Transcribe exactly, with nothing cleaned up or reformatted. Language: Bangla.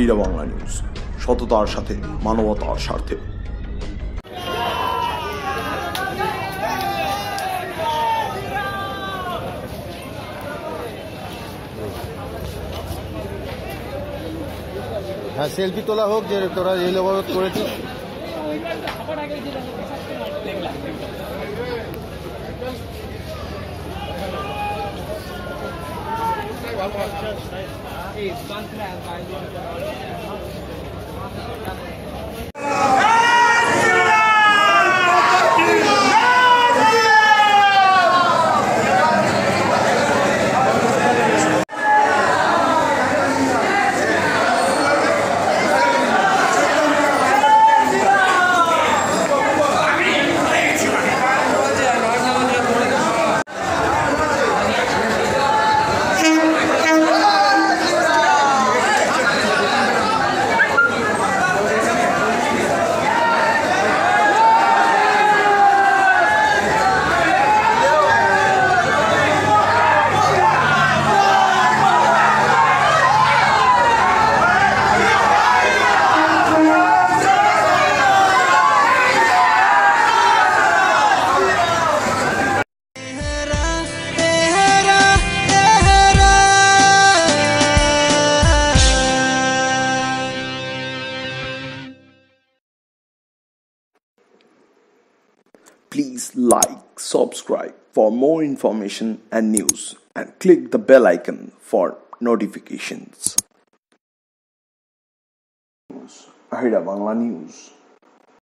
আহিরা বাংলা নিউজ, সততার সাথে মানবতার স্বার্থে। হ্যাঁ, সেলফি তোলা হোক যে তোরা এই অবরোধ করেছিস। Please like, subscribe for more information and news, and click the bell icon for notifications. আহিরা বাংলা নিউজ।